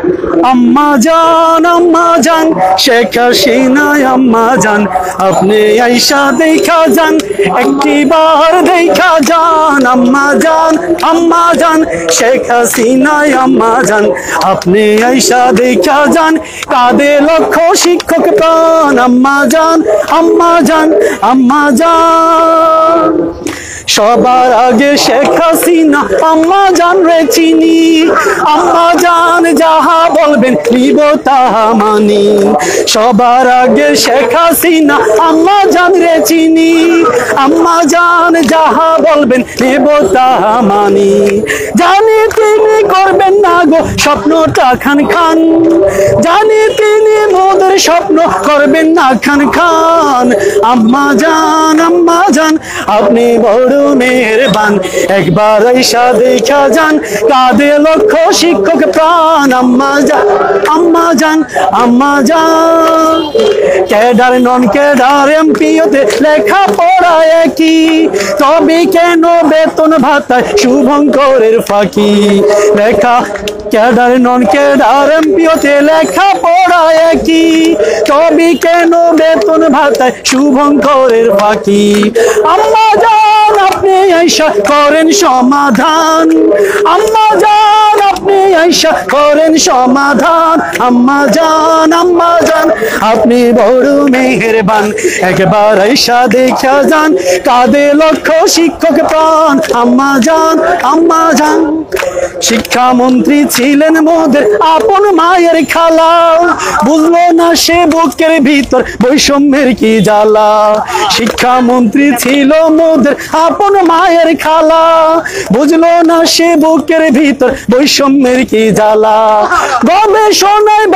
আম্মা জান শেখ হাসিনা আম্মা জান আপনি আইসা দেখা যান একটিবার দেখা যান আম্মা জান শেখ হাসিনা আম্মা জান আপনি আইসা দেখা যান কাঁদে লক্ষ শিক্ষক প্রাণ আম্মা জান সবার আগে শেখ হাসিনা আম্মা জান রে চিনি আম্মা জান যাহা বলবেন নিব তাহা মানি সবার আগে শেখ হাসিনা আম্মা জান রে চিনি আম্মা জান যাহা বলবেন নিব তাহা মানি জানি তিনি করবেন না গো স্বপ্নটা খান জানি তিনি মোদের স্বপ্ন করবেন না খান আম্মা জান আপনি বড় মেহেরবান একবার আইসা দেখা যান কাঁদে লক্ষ শিক্ষক প্রাণ আম্মা জান ক্যাডার নন ক্যাডার এমপিওতে লেখা পড়া একই তবে কেন বেতন ভাতায় শুভঙ্করের ফাঁকি লেখা ক্যাডার নন ক্যাডার এমপিওতে লেখা পড়া একই তবে কেন বেতন ভাতায় শুভঙ্করের ফাঁকি আম্মা জান আপনি আইসা করেন সমাধান আম্মা জান আপনি আইসা করেন সমাধান আম্মা জান আপনি বড় মেহেরবান একবার আইসা দেখা যান কাঁদে লক্ষ শিক্ষক প্রাণ আম্মা জান শিক্ষামন্ত্রী ছিলেন মোদের আপন মায়ের খালা বুঝলো না সে বুকের ভিতর বৈষম্যের কি জ্বালা শিক্ষামন্ত্রী ছিল মোদের আপন মায়ের খালা বুঝলো না সে বুকের ভিতর বৈষম্যের কি জ্বালা গবেষণায়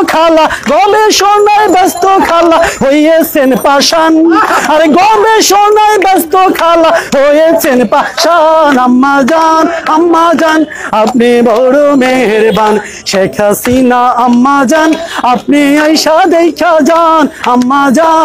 ব্যস্ত খালা হয়েছেন পাষাণ আর গবেষণায় ব্যস্ত খালা হয়েছেন পাষাণ আম্মা জান আপনি বড় মেহেরবান শেখ হাসিনা আম্মা জান আপনি আইসা দেখা যান আম্মা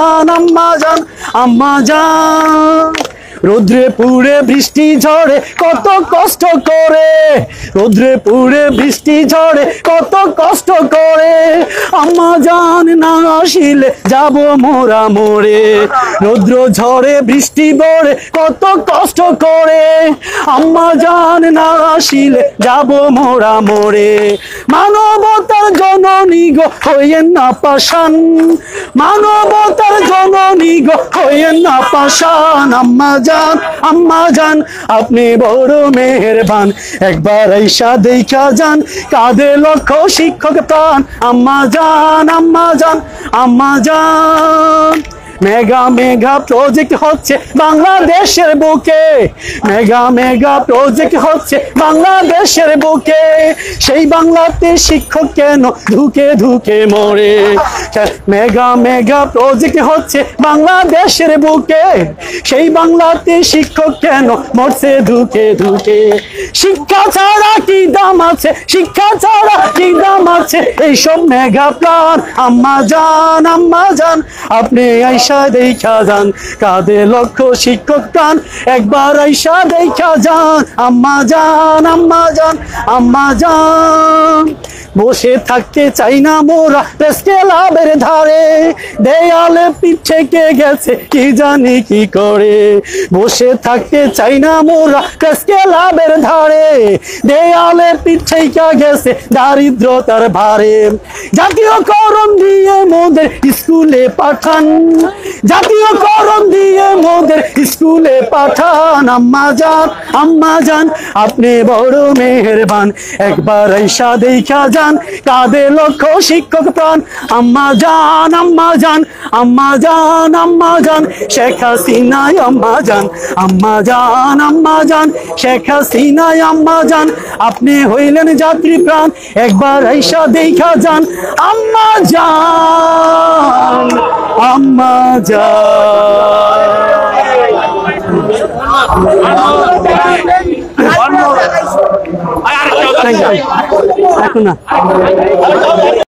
জান রোদ্রে পুড়ে বৃষ্টি ঝড়ে কত কষ্ট করে রোদ্রে পুড়ে বৃষ্টি ঝড়ে কত কষ্ট করে আম্মা জান না আসিলে যাব মোরা মোরে রোদ্র ঝড়ে বৃষ্টি পড়ে কত কষ্ট করে আম্মা জান না আসিলে যাব মোরা মোরে মানবতার জননী গো হইয়েন না পাষাণ মানবতার জননী গো হইয়েন না পাষাণ আম্মা জান আপনি বড় মেহেরবান একবার আইসা দেখা যান কাঁদে লক্ষ শিক্ষক প্রাণ আম্মা জান মেগা প্রজেক্ট হচ্ছে বাংলাদেশের বুকে মেগা প্রজেক্ট হচ্ছে বাংলাদেশের বুকে সেই বাংলাতে শিক্ষক কেন ধুকে মরে মেগা প্রজেক্ট হচ্ছে বাংলাদেশের বুকে সেই বাংলাতে শিক্ষক কেন মরছে ধুকে শিক্ষা ছাড়া কি দাম আছে এইসব মেগা প্ল্যান আম্মা জান আপনি আইসা দেখা যান কাঁদে লক্ষ শিক্ষক প্রাণ একবার আইসা দেখা যান আম্মা জান বসে থাকতে চাই না মোরা প্রেস ক্লাবের ধারে দেয়ালে পিছে কে গেছে কি জানি কি করে বসে থাকতে চাই না মোরা প্রেস ক্লাবের ধারে দেয়ালে পিছে কে গেছে দারিদ্রতার ভারে জাতীয়করণ দিয়ে মোদের স্কুলে পাঠান আম্মা জান আপনি বড় মেহেরবান একবার আইসা দেখা যান কাঁদে লক্ষ শিক্ষক প্রাণ আম্মা জান শেখ হাসিনা আম্মা জান শেখ হাসিনা আম্মা জান আপনি হইলেন যাত্রী প্রাণ একবার আইসা দেখা যান আম্মা জান এখন না